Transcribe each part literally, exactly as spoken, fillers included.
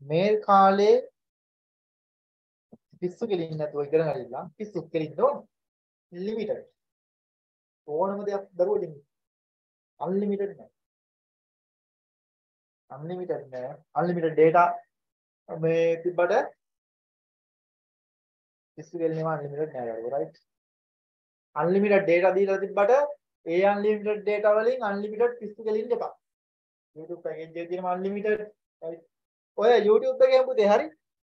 මේ කාලේ පිස්සු කෙලින්න නැතුව ඉගෙන ගන්න පිස්සු කෙලින්න ඕන ලිමිටඩ් ඕනම දෙයක් දරුවෝ ලිමිට් අන්ලිමිටඩ් නෑ අන්ලිමිටඩ් නෑ අන්ලිමිටඩ් data මේ තිබ්බට පිස්සු කෙලිනවා අන්ලිමිටඩ් නෑ දරුවෝ right අන්ලිමිටඩ් data දීලා තිබ්බට ඒ අන්ලිමිටඩ් data වලින් අන්ලිමිටඩ් පිස්සු කෙලින්න එපා YouTube package එකේ තියෙන අන්ලිමිටඩ් right ඔය YouTube එකේ පුතේ හරි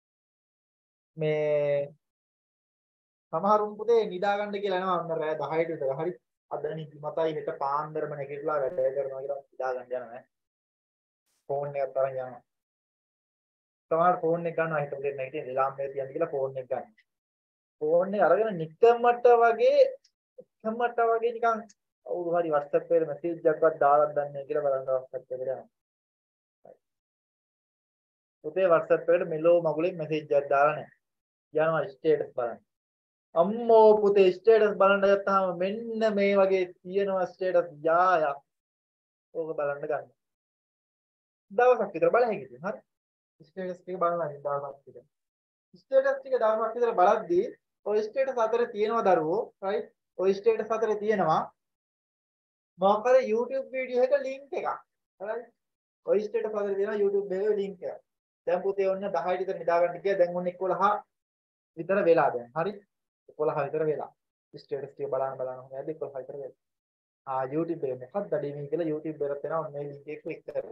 මේ සමහරුන් පුතේ නිදා ගන්න කියලා යනවා අන්න රෑ දහයට විතර හරි අද නිදිමතයි හෙට පාන්දරම නැගිටලා වැඩ කරනවා කියලා නිදා ගන්න යනවා ඈ ෆෝන් එකක් තරන් යනවා සමහර ෆෝන් එක ගන්නවා හිත උදේ නැගිටින් එලාම් එක තියන්න කියලා ෆෝන් එක ගන්න ෆෝන් එක අරගෙන නිකම්මට වගේ නිකම්මට වගේ නිකන් අවුරු හරි WhatsApp එකේ මැසේජ් එකක්වත් දාලා දන්නේ කියලා බලන්න WhatsApp එකට යනවා පුතේ WhatsApp එකට මෙලෝ මගුලෙන් මැසේජ් එකක් දාලා නැහැ යනවා ස්ටේටස් බලන්න අම්මෝ පුතේ ස්ටේටස් බලන්න ගත්තාම මෙන්න මේ වගේ තියෙනවා ස්ටේටස් යායක් ඕක බලන්න ගන්න දවසක් විතර බලන්න හිටියේ හරි ස්ටේටස් ටික බලන්න දවසක් විතර ස්ටේටස් ටික දවසක් විතර බලද්දී ඔය ස්ටේටස් අතරේ තියෙනවා දරුවෝ රයිට් ඔය ස්ටේටස් අතරේ තියෙනවා මොකක් හරි YouTube වීඩියෝ එක link එකක් රයිට් ඔය ස්ටේටස් අතරේ තියෙනවා YouTube එකේ link එකක් දැන් පුතේ ඔන්න දහයට විතර නිදා ගන්න කියලා දැන් ඔන්න එක්වලහ විතර වෙලා දැන් හරි එක්වලහ විතර වෙලා ස්ටේටස් ටික බලන්න බලන්න හොයද්දි එක්වලහ විතර වෙලා ආ YouTube එකේ මොකක්ද අඩේ මේ කියලා YouTube එකට එනවා ඔන්න මේ link එක ක්ලික් කරලා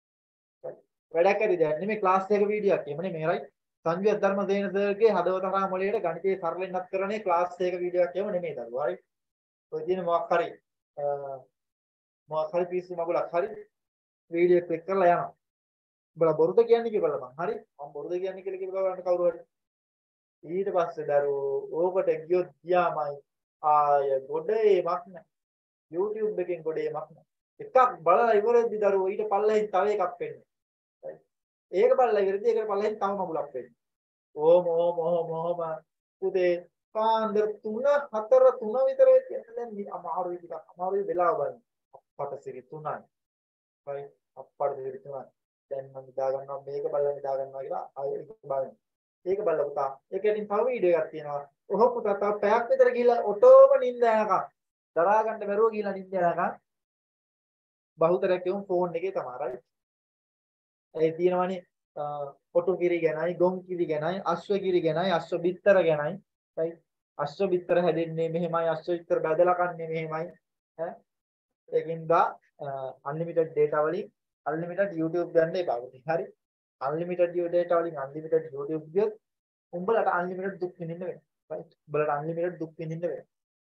වැඩක් ඇති දැන් නෙමෙයි ක්ලාස් එක වීඩියෝ එකක් එහෙම නෙමෙයි රයිට් සංජය ධර්මසේන සර්ගේ හදවත හරහා මොළයට ගණිතයේ සරලෙන්නත් කරන්නේ ක්ලාස් එක වීඩියෝ එකක් එහෙම නෙමෙයි දරුවෝ හරි ඔය තියෙන මොකක් හරි මොකක් හරි පිස්සු මගුලක් හරි වීඩියෝ එක ක්ලික් කරලා යනවා උඹලා බොරුද කියන්නේ කියලා මං හරි මම බොරුද කියන්නේ කියලා කියලා බලන්න කවුරු හරි ඊට පස්සේ දරුවෝ ඕකට ගියොත් ගියාමයි ආය ගොඩේමක් නැහැ YouTube එකෙන් ගොඩේමක් නැහැ එකක් බලලා ඉවරෙද්දි දරුවෝ ඊට පල්ලෙහින් තව එකක් වෙන්නේ ඒක බලලා ඉවරෙද්දි ඒකට පල්ලෙහින් තව මගුලක් වෙන්නේ ඕම ඕම ඕම ඕම පුතේ පාන්දර තුන හතර තුන විතර වෙච්ච දැන් අමාරුයි ටිකක් අමාරුයි වෙලාව බලන්න අපට සිරි තුනයි හරි අපට සිරි තුනයි දැන් මම නිදා ගන්නවා මේක බලලා නිදා ගන්නවා කියලා ආයෙ ඒක බලන්න ඒක බලලා පුතා ඒකෙන් තව වීඩියෝ එකක් තියෙනවා ඔහොම පුතා තව පැයක් විතර ගිහලා ඔටෝම නිින්ද යනකම් දරා ගන්න බැරුව ගිහලා නිින්ද යනකම් බහුතරයක් යොමු ෆෝන් එකේ තමයි right ඒ තියෙනවනේ ඔටු කිරි ගැනයි ගොම් කිරි ගැනයි අශ්ව කිරි ගැනයි අශ්ව බිත්තර ගැනයි right අශ්ව බිත්තර හැදෙන්නේ මෙහෙමයි අශ්ව බිත්තර බදලා කන්නේ මෙහෙමයි ඈ ඒකින්ද unlimited data වලින් unlimited YouTube ගන්න එපා පුතේ හරි unlimited data වලින් unlimited YouTube ගියොත් උඹලට unlimited දුක් විඳින්න වෙනවා right උඹලට unlimited දුක් විඳින්න වෙනවා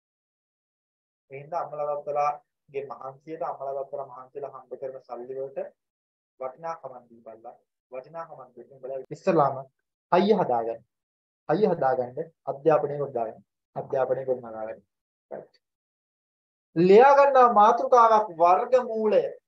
එහෙනම් අම්මලා තාත්තලාගේ මහන්සියට අම්මලා තාත්තලා මහන්සියලා හම්බ කරන සල්ලි වලට වටිනාකමක් දීපල්ලා වටිනාකමක් දෙන්න උඹලා ඉස්සලාම හයිය හදාගන්න හයිය හදාගන්න අධ්‍යාපනය ගොඩනගන්න අධ්‍යාපනය ගොඩනගන්න right ලියා ගන්නා මාතෘකාවක් වර්ගමූලය